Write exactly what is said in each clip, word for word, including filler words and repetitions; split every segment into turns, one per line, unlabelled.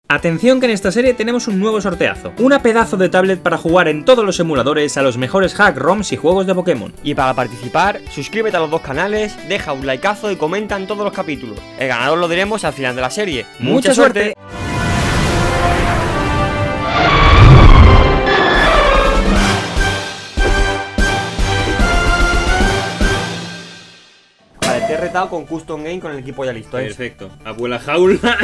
Atención que en esta serie tenemos un nuevo sorteazo, una pedazo de tablet para jugar en todos los emuladores a los mejores hack, ROMs y juegos de Pokémon.
Y para participar, suscríbete a los dos canales, deja un likeazo y comenta en todos los capítulos. El ganador lo diremos al final de la serie.
¡Mucha suerte!
Vale, te he retado con Custom Game con el equipo ya listo, ¿eh?
Perfecto. Abuela jaula.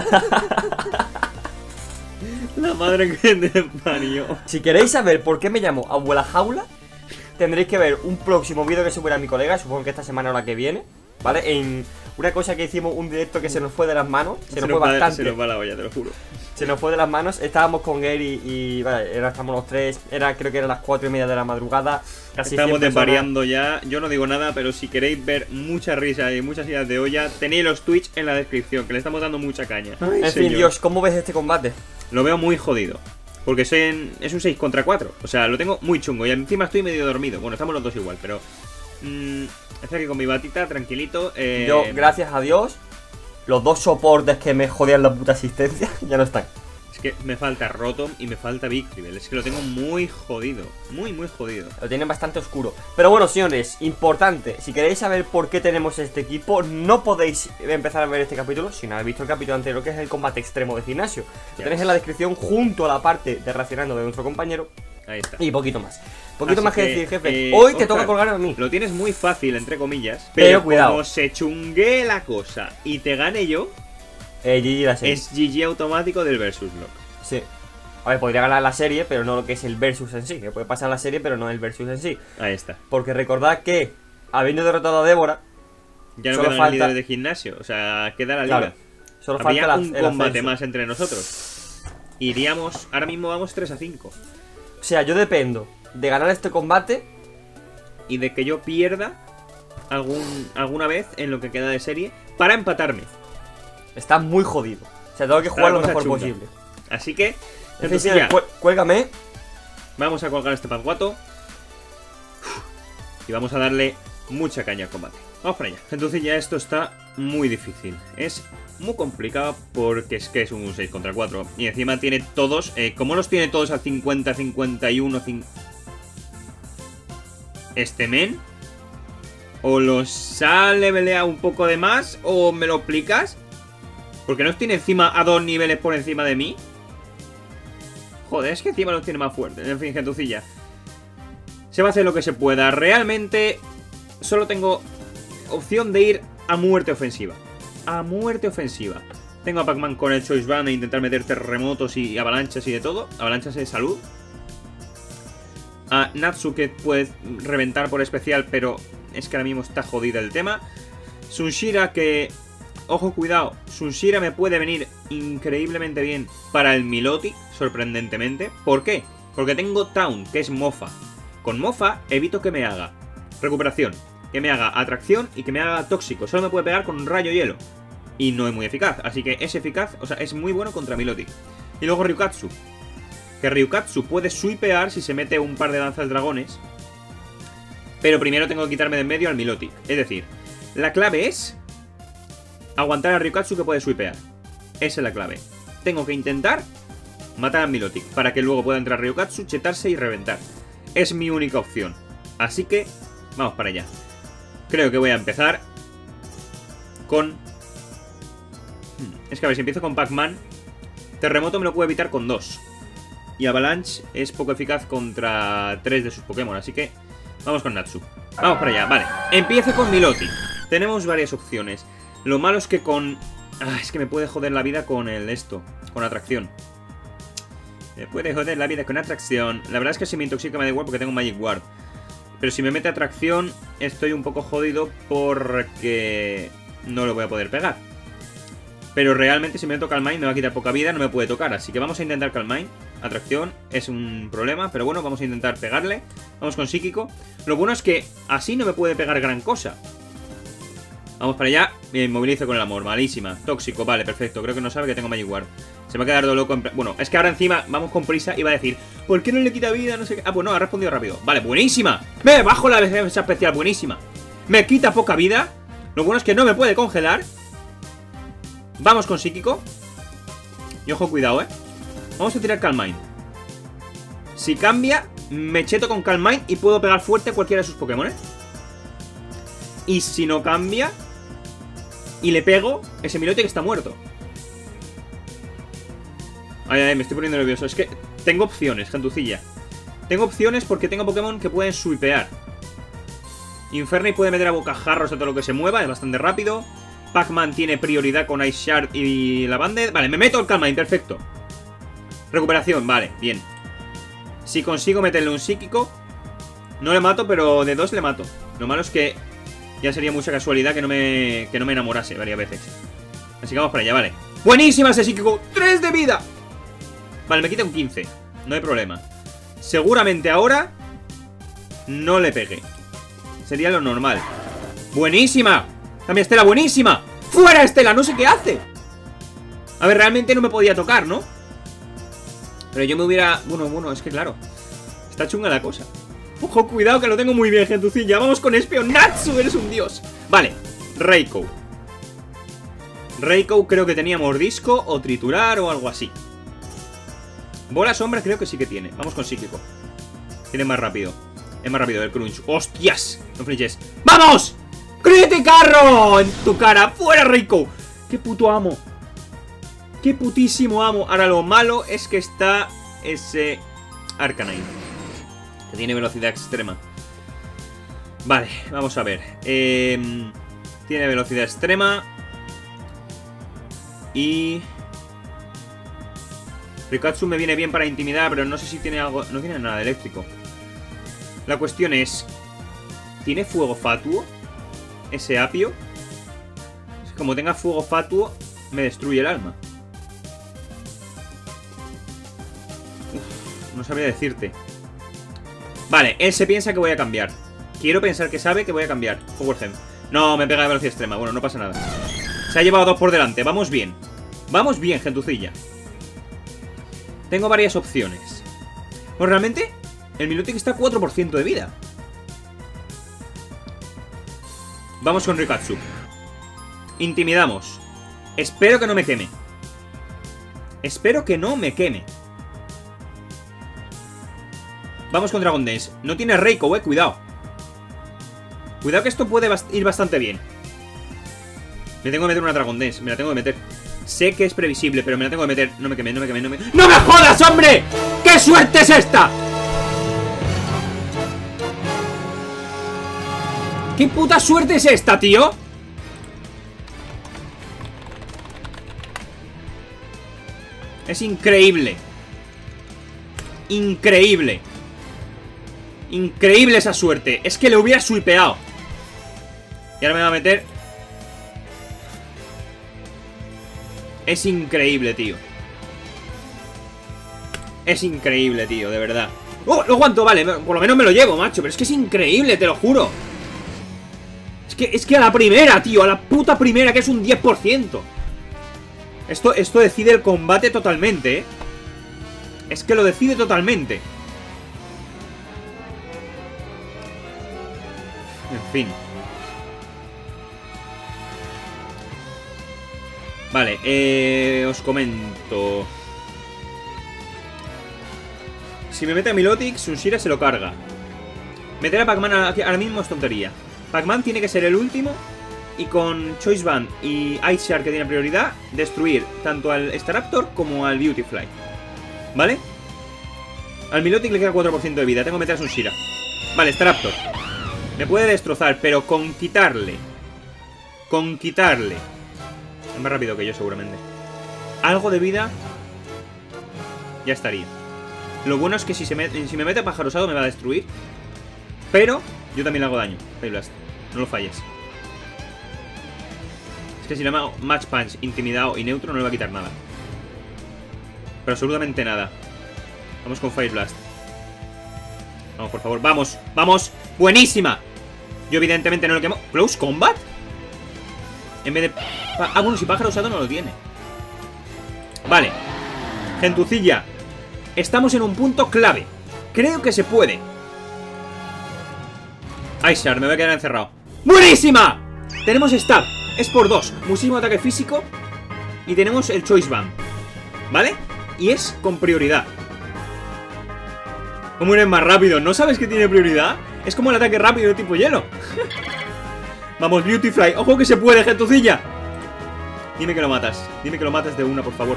La madre que te parió.
Si queréis saber por qué me llamo Abuela Jaula, tendréis que ver un próximo vídeo que subirá mi colega, supongo que esta semana o la que viene, ¿vale? En una cosa que hicimos, un directo que se nos fue de las manos, se, se nos, nos fue bastante.
Se nos va la olla, te lo juro.
Se nos fue de las manos, estábamos con Gary y, vale, era, estamos los tres, era, creo que eran las cuatro y media de la madrugada. Casi
estamos desvariando ya, yo no digo nada, pero si queréis ver mucha risa y muchas ideas de olla, tenéis los Twitch en la descripción, que le estamos dando mucha caña.
Ay, en señor. Fin, Dios, ¿cómo ves este combate?
Lo veo muy jodido, porque soy en, es un seis contra cuatro, o sea, lo tengo muy chungo y encima estoy medio dormido. Bueno, estamos los dos igual, pero... Mmm, estoy aquí con mi batita, tranquilito. eh...
Yo, gracias a Dios, los dos soportes que me jodían la puta asistencia ya no están.
Es que me falta Rotom y me falta Victreebel. Es que lo tengo muy jodido. Muy, muy jodido.
Lo tienen bastante oscuro. Pero bueno, señores, importante. Si queréis saber por qué tenemos este equipo, no podéis empezar a ver este capítulo si no habéis visto el capítulo anterior, que es el combate extremo de gimnasio. Lo tenéis en la descripción junto a la parte de reaccionando de nuestro compañero.
Ahí está.
Y poquito más. Poquito
Así
más que,
que
decir, jefe.
eh,
Hoy
Oscar,
te toca colgar a mí.
Lo tienes muy fácil, entre comillas.
Pero,
Pero
cuidado.
Como se chungue la cosa y te gane yo,
eh, G G la serie.
Es G G automático del versus block.
Sí. A ver, podría ganar la serie, pero no lo que es el versus en sí. Que puede pasar la serie, pero no el versus en sí.
Ahí está.
Porque recordad que, habiendo derrotado a Débora,
ya no
solo
quedan
falta...
líderes de gimnasio. O sea, queda la liga.
Claro, solo
Habría
falta
un
el
combate
ascenso.
más entre nosotros. Iríamos, ahora mismo vamos tres a cinco.
O sea, yo dependo de ganar este combate
y de que yo pierda algún, alguna vez en lo que queda de serie para empatarme.
Está muy jodido. O sea, tengo que jugar lo mejor chunga. posible.
Así que,
entonces ya, cuélgame.
Vamos a colgar este pasguato y vamos a darle mucha caña al combate. Vamos para allá. Entonces ya esto está muy difícil. Es muy complicado porque es que es un seis contra cuatro. Y encima tiene todos... Eh, ¿Cómo los tiene todos al cincuenta, cincuenta y uno? cincuenta... ¿Este men? ¿O los ha leveleado un poco de más? ¿O me lo explicas? ¿Porque los tiene encima a dos niveles por encima de mí? Joder, es que encima los tiene más fuertes. En fin, gentucilla. Se va a hacer lo que se pueda. Realmente solo tengo opción de ir a muerte ofensiva. A muerte ofensiva. Tengo a Pac-Man con el Choice Band e intentar meter terremotos y avalanchas y de todo. Avalanchas de salud. A Natsu, que puede reventar por especial, pero es que ahora mismo está jodido el tema. Sunshira, que... Ojo, cuidado. Sunshira me puede venir increíblemente bien para el Milotic, sorprendentemente. ¿Por qué? Porque tengo Town, que es Mofa. Con Mofa evito que me haga recuperación, que me haga atracción y que me haga tóxico. Solo me puede pegar con un rayo hielo. Y no es muy eficaz. Así que es eficaz, o sea, es muy bueno contra Milotic. Y luego Ryukatsu. Que Ryukatsu puede swipear si se mete un par de danzas dragones. Pero primero tengo que quitarme de en medio al Milotic. Es decir, la clave es aguantar a Ryukatsu, que puede swipear. Esa es la clave. Tengo que intentar matar a Milotic para que luego pueda entrar Ryukatsu, chetarse y reventar. Es mi única opción. Así que vamos para allá. Creo que voy a empezar con... Es que a ver, si empiezo con Pac-Man, Terremoto me lo puedo evitar con dos. Y Avalanche es poco eficaz contra tres de sus Pokémon. Así que vamos con Natsu. Vamos para allá, vale. Empiezo con Milotic. Tenemos varias opciones. Lo malo es que con... Ah, es que me puede joder la vida con el esto. Con atracción. Me puede joder la vida con atracción. La verdad es que si me intoxica me da igual porque tengo Magic Ward. Pero si me mete atracción estoy un poco jodido porque no lo voy a poder pegar. Pero realmente si me meto Calm Mind me va a quitar poca vida, no me puede tocar. Así que vamos a intentar Calm Mind. Atracción es un problema, pero bueno, vamos a intentar pegarle. Vamos con Psíquico. Lo bueno es que así no me puede pegar gran cosa. Vamos para allá. Me movilizo con el amor. Malísima. Tóxico. Vale, perfecto. Creo que no sabe que tengo Magic Ward. Se me va a quedar todo loco. En... Bueno, es que ahora encima vamos con prisa y va a decir: ¿por qué no le quita vida? No sé qué. Ah, pues no, ha respondido rápido. Vale, buenísima. Me bajo la defensa especial. Buenísima. Me quita poca vida. Lo bueno es que no me puede congelar. Vamos con Psíquico. Y ojo, cuidado, ¿eh? Vamos a tirar Calm Mind. Si cambia, me cheto con Calm Mind y puedo pegar fuerte a cualquiera de sus Pokémon, ¿eh? Y si no cambia y le pego, ese Milotic está muerto. Ay, ay, me estoy poniendo nervioso. Es que tengo opciones, gentucilla. Tengo opciones porque tengo Pokémon que pueden swipear. Infernape puede meter a bocajarros a todo lo que se mueva, es bastante rápido. Pac-Man tiene prioridad con Ice Shard y la Banded. Vale, me meto el Calm Mind, perfecto. Recuperación, vale, bien. Si consigo meterle un psíquico, no le mato, pero de dos le mato. Lo malo es que ya sería mucha casualidad que no me, que no me enamorase varias veces. Así que vamos para allá, vale. ¡Buenísima ese psíquico! ¡tres de vida! Vale, me quita un quince. No hay problema. Seguramente ahora no le pegué. Sería lo normal. ¡Buenísima! ¡Cambia Estela, buenísima! ¡Fuera Estela! No sé qué hace. A ver, realmente no me podía tocar, ¿no? Pero yo me hubiera... Bueno, bueno, es que claro, está chunga la cosa. Ojo, cuidado que lo tengo muy bien, gentucilla. Vamos con Espionatsu, eres un dios. Vale, Raikou. Raikou creo que tenía mordisco o triturar o algo así. Bola sombra creo que sí que tiene. Vamos con psíquico. Tiene más rápido. Es más rápido el crunch. ¡Hostias! No flinches. ¡Vamos! ¡Criticarro! En tu cara. ¡Fuera, Raikou! ¡Qué puto amo! ¡Qué putísimo amo! Ahora lo malo es que está ese Arcanine, que tiene velocidad extrema. Vale, vamos a ver. Eh, tiene velocidad extrema. Y... Rikatsu me viene bien para intimidar, pero no sé si tiene algo... No tiene nada de eléctrico. La cuestión es... ¿Tiene fuego fatuo? Ese apio. Como tenga fuego fatuo, me destruye el alma. Uf, no sabría decirte. Vale, él se piensa que voy a cambiar. Quiero pensar que sabe que voy a cambiar. Power Gem. No, me pega de velocidad extrema. Bueno, no pasa nada. Se ha llevado dos por delante. Vamos bien. Vamos bien, gentucilla. Tengo varias opciones. Pues realmente, el Milotic está a cuatro por ciento de vida. Vamos con Rikatsu. Intimidamos. Espero que no me queme. Espero que no me queme. Vamos con Dragon Dance. No tiene Raikou, eh, cuidado. Cuidado que esto puede bast- ir bastante bien. Me tengo que meter una Dragon Dance. Me la tengo que meter. Sé que es previsible, pero me la tengo que meter. No me queme, no me queme, no me... ¡No me jodas, hombre! ¡Qué suerte es esta! ¿Qué puta suerte es esta, tío? Es increíble. Increíble. Increíble esa suerte. Es que le hubiera swipeado. Y ahora me va a meter... Es increíble, tío. Es increíble, tío, de verdad. ¡Oh! Lo aguanto, vale, por lo menos me lo llevo, macho. Pero es que es increíble, te lo juro. Es que, es que a la primera, tío. A la puta primera, que es un diez por ciento. Esto, esto decide el combate totalmente, ¿eh? Es que lo decide totalmente. En fin. Vale, eh, os comento. Si me mete a Milotic, Sunshira se lo carga. Meter a Pac-Man ahora mismo es tontería. Pac-Man tiene que ser el último. Y con Choice Band y Ice Shard, que tiene prioridad, destruir tanto al Staraptor como al Beautifly. ¿Vale? Al Milotic le queda cuatro por ciento de vida. Tengo que meter a Sunshira. Vale, Staraptor me puede destrozar, pero con quitarle Con quitarle es más rápido que yo seguramente. Algo de vida ya estaría. Lo bueno es que si, se me, si me mete a Pájaro Osado me va a destruir. Pero yo también le hago daño. Fire Blast, no lo falles. Es que si le hago Match Punch, Intimidado y Neutro no le va a quitar nada. Pero absolutamente nada. Vamos con Fire Blast. Vamos, por favor, vamos, vamos. ¡Buenísima! Yo evidentemente no lo quemo. ¿Close Combat? En vez de... Ah, bueno, si Pájaro Osado no lo tiene. Vale. Gentucilla, estamos en un punto clave. Creo que se puede. Ice Shard, me voy a quedar encerrado. ¡Buenísima! Tenemos Stab. Es por dos. Muchísimo ataque físico. Y tenemos el Choice Band. ¿vale? Y es con prioridad. ¿Cómo eres más rápido? ¿No sabes que tiene prioridad? Es como el ataque rápido de tipo hielo. Vamos, Beautyfly. ¡Ojo que se puede, gentucilla! Dime que lo matas. Dime que lo matas de una, por favor.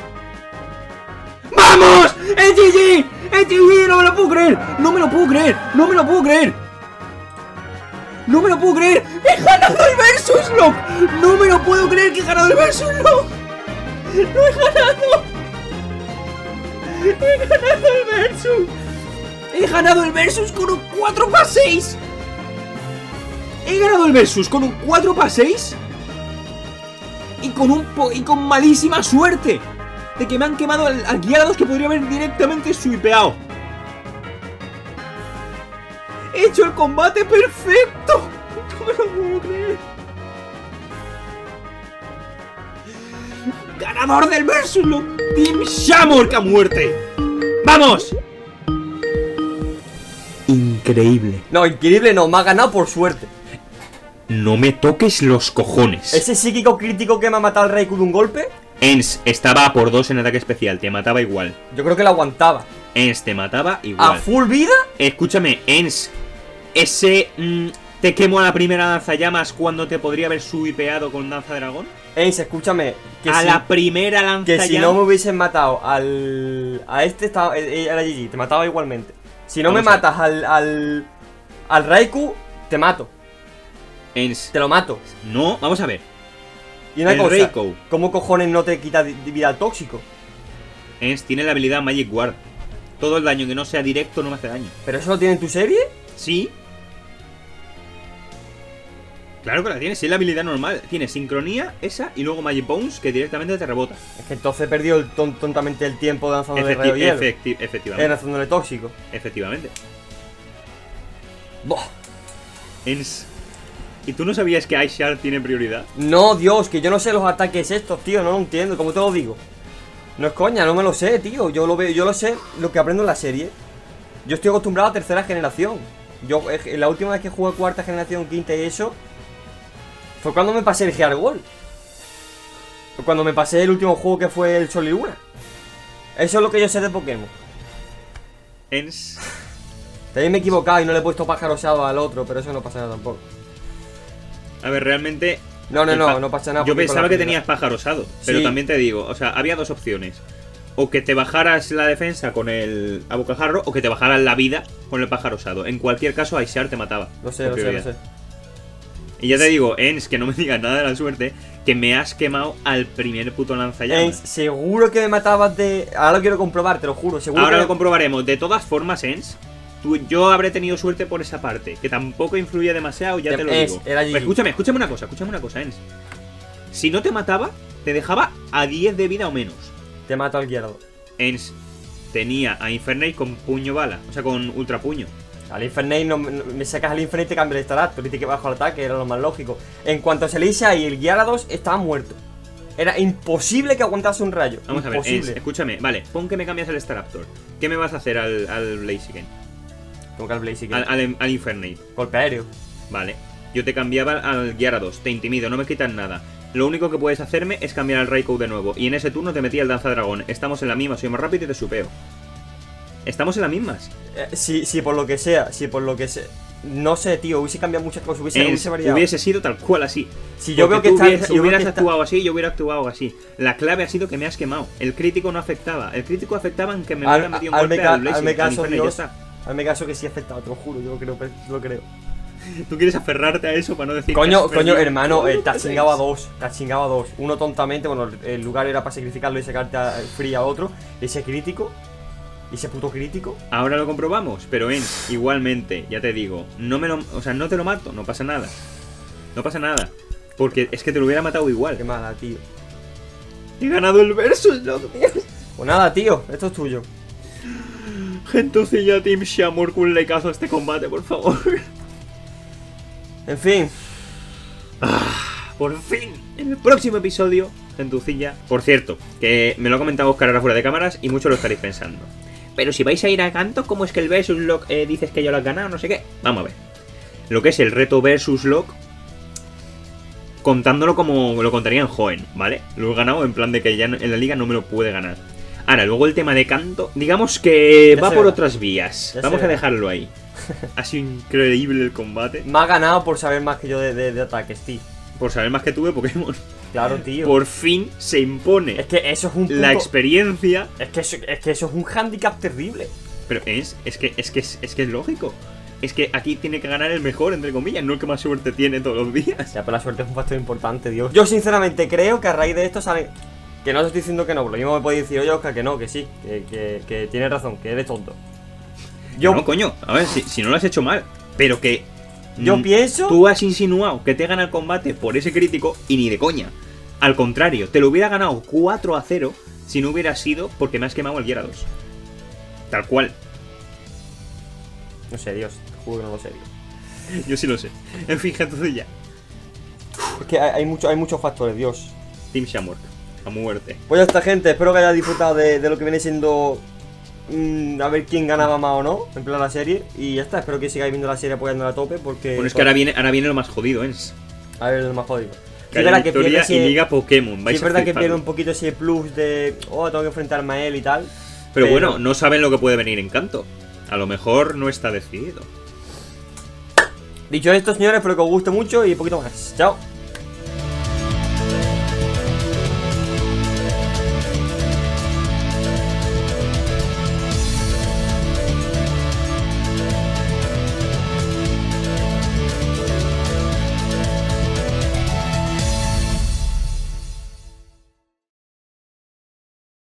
¡Vamos! ¡Es G G! ¡Es G G! ¡No me lo puedo creer! ¡No me lo puedo creer! ¡No me lo puedo creer! ¡No me lo puedo creer! ¡He ganado el Versus Lock! ¡No me lo puedo creer que he ganado el Versus Lock! ¡Lo he ganado! ¡He ganado el Versus! ¡He ganado el Versus con un cuatro para seis! ¡He ganado el Versus con un cuatro para seis! Y con un po y con malísima suerte de que me han quemado al, al Gyarados que podría haber directamente swipeado. ¡He hecho el combate perfecto! No me lo puedo creer. ¡Ganador del Versus Lock! ¡Team Shamork a muerte! ¡Vamos! Increíble.
No, increíble no, me ha ganado por suerte.
No me toques los cojones.
Ese psíquico crítico que me ha matado al Raikou de un golpe.
Ens estaba a por dos en ataque especial, te mataba igual.
Yo creo que lo aguantaba.
Ens te mataba igual.
¿A full vida?
Escúchame, Ens, ese mmm, te quemo a la primera lanzallamas cuando te podría haber swipeado con lanza dragón.
Ens, escúchame.
Que a si, la primera lanzallamas.
Que si no me hubiesen matado al. A este estaba. Era G G, te mataba igualmente. Si no Vamos me matas al, al. Al Raikou, te mato.
Ens.
Te lo mato.
No, vamos a ver.
Y una
el
cosa,
Raikou.
¿Cómo cojones no te quita vida al tóxico?
Ens tiene la habilidad Magic Guard. Todo el daño que no sea directo no me hace daño.
¿Pero eso lo tiene en tu serie?
Sí. Claro que la tiene, sí es la habilidad normal. Tiene sincronía, esa, y luego Magic Bones, que directamente te rebota.
Es que entonces he perdido el ton tontamente el tiempo lanzándole
Efecti
rayo hielo.
efecti efectivamente.
Eh, lanzándole tóxico.
Efectivamente.
Buah.
Ens. ¿Y tú no sabías que Ice Shard tiene prioridad?
No, Dios, que yo no sé los ataques estos, tío, no lo entiendo, ¿cómo te lo digo? No es coña, no me lo sé, tío, yo lo veo, yo lo sé, lo que aprendo en la serie. Yo estoy acostumbrado a tercera generación. Yo, eh, la última vez que jugué cuarta generación, quinta y eso, fue cuando me pasé el Gear Gold. Fue cuando me pasé el último juego que fue el Sol y Luna. Eso es lo que yo sé de Pokémon.
Ens.
También me he equivocado y no le he puesto pájaro osado al otro, pero eso no pasa nada tampoco.
A ver, realmente...
No, no, no, no pasa nada.
Yo pensaba que tenías pájaro osado, pero
sí.
También te digo, o sea, había dos opciones. O que te bajaras la defensa con el abocajarro, o que te bajaras la vida con el pájaro osado. En cualquier caso, Ice Shard te mataba.
Lo sé, lo sé, lo sé.
Y ya te digo, Ens, que no me digas nada de la suerte, que me has quemado al primer puto lanzallamas.
Ens, seguro que me matabas de... Ahora lo quiero comprobar, te lo juro, seguro.
Ahora
que...
lo comprobaremos. De todas formas, Ens, tú, yo habré tenido suerte por esa parte, que tampoco influye demasiado, ya te, te lo
es,
digo.
Pero
escúchame, escúchame una cosa, escúchame una cosa, Ens. Si no te mataba, te dejaba a diez de vida o menos.
Te mato al Gyarados.
Ens tenía a Infernape con puño bala, o sea, con ultra puño.
Al Infernape, no, no, me sacas al Infernape y te cambia el Starat, pero dice que bajo el ataque, era lo más lógico. En cuanto se le hice ahí, el Gyarados estaba muerto. Era imposible que aguantase un rayo.
Vamos
imposible.
a ver, Ens, escúchame, vale, pon que me cambias el Staraptor. ¿Qué me vas a hacer al, al Blaziken?
¿Cómo que al Blaziken?
Al, al, al Infernape.
Golpe aéreo.
Vale, yo te cambiaba al Gyarados, te intimido, no me quitas nada. Lo único que puedes hacerme es cambiar al Raikou de nuevo. Y en ese turno te metí el Danza Dragón. Estamos en la misma, soy más rápido y te supeo. Estamos en las mismas.
Eh, si, si por lo que sea, si por lo que sea. No sé, tío, hubiese cambiado muchas cosas, hubiese,
Es,
hubiese variado.
Hubiese sido tal cual así.
Si yo
Porque
veo que
tú
está,
hubieras,
si yo
hubieras
veo que
actuado
está...
así, yo hubiera actuado así. La clave ha sido que me has quemado. El crítico no afectaba. El crítico afectaba en que me
Al,
hubiera metido un
al,
golpe
ca,
al Blaziken,
al me caso,
al Inferno,
Dios,
ya está.
al me caso que sí afectaba, te lo juro, yo lo creo, lo creo.
Tú quieres aferrarte a eso para no decir...
Coño,
que
coño,
perdido.
hermano, eh,
No,
te has
no
chingado a
puedes.
dos, te has chingado a dos. Uno tontamente, bueno, el lugar era para sacrificarlo y sacarte a free a otro. Ese crítico, ese puto crítico.
Ahora lo comprobamos, pero en igualmente, ya te digo, no me lo, o sea, no te lo mato, no pasa nada. No pasa nada, porque es que te lo hubiera matado igual.
Qué mala, tío.
He ganado el versus, no,
Pues nada, tío, esto es tuyo.
Gentucilla Team Shamork, un likeazo a este combate, por favor.
En fin.
Ah, por fin, en el próximo episodio, Gentucilla. Por cierto, que me lo ha comentado Oscar ahora fuera de cámaras y muchos lo estaréis pensando. Pero si vais a ir a Canto, ¿cómo es que el Versus Lock eh, dices que ya lo has ganado? No sé qué. Vamos a ver. Lo que es el reto Versus Lock contándolo como lo contaría en Joen, ¿vale? Lo he ganado en plan de que ya en la liga no me lo puede ganar. Ahora, luego el tema de Kanto, digamos que
Ya
va
se
por
verá.
otras vías.
Ya
Vamos
se
a
verá.
dejarlo ahí. Ha sido increíble el combate.
Me ha ganado por saber más que yo de, de, de ataques, tío.
Por saber más que tuve Pokémon.
Claro, tío.
Por fin se impone
Es que eso es un punto...
la experiencia.
Es que, eso, es que eso es un handicap terrible.
Pero es, es que es que es, es que es lógico. Es que aquí tiene que ganar el mejor, entre comillas, no el que más suerte tiene todos los días.
Ya, pero la suerte es un factor importante, Dios. Yo sinceramente creo que a raíz de esto sale... Que no te estoy diciendo que no, lo mismo me puede decir, oye, Oscar, que no, que sí, que, que, que tienes razón, que eres tonto. Yo,
No, coño, a ver, si, si no lo has hecho mal, pero que...
yo
mm,
pienso...
Tú has insinuado que te gana el combate por ese crítico y ni de coña. Al contrario, te lo hubiera ganado cuatro a cero si no hubiera sido porque me has quemado el Gyarados. Tal cual.
No sé, Dios, te juro que no lo sé, Dios.
Yo sí lo sé. En fin, entonces ya.
Es que hay, hay, mucho, hay muchos factores, Dios.
Team Shamrock. A muerte.
Pues ya está, gente, espero que hayáis disfrutado de, de lo que viene siendo... mmm, a ver quién ganaba más o no, en plan la serie. Y ya está, espero que sigáis viendo la serie apoyándola a tope, porque...
Bueno, es que ahora viene, ahora viene lo más jodido, ¿eh?
A ver, lo más jodido. Sí,
Que
es
haya
verdad que pierde
victoria y
ese...
Liga Pokémon.
Sí,
Vais
es
a
verdad que
fliparlo.
pierde un poquito ese plus de... Oh, tengo que enfrentarme a él y tal.
Pero bueno, no saben lo que puede venir en Kanto. A lo mejor no está decidido.
Dicho esto, señores, espero que os guste mucho y un poquito más. Chao.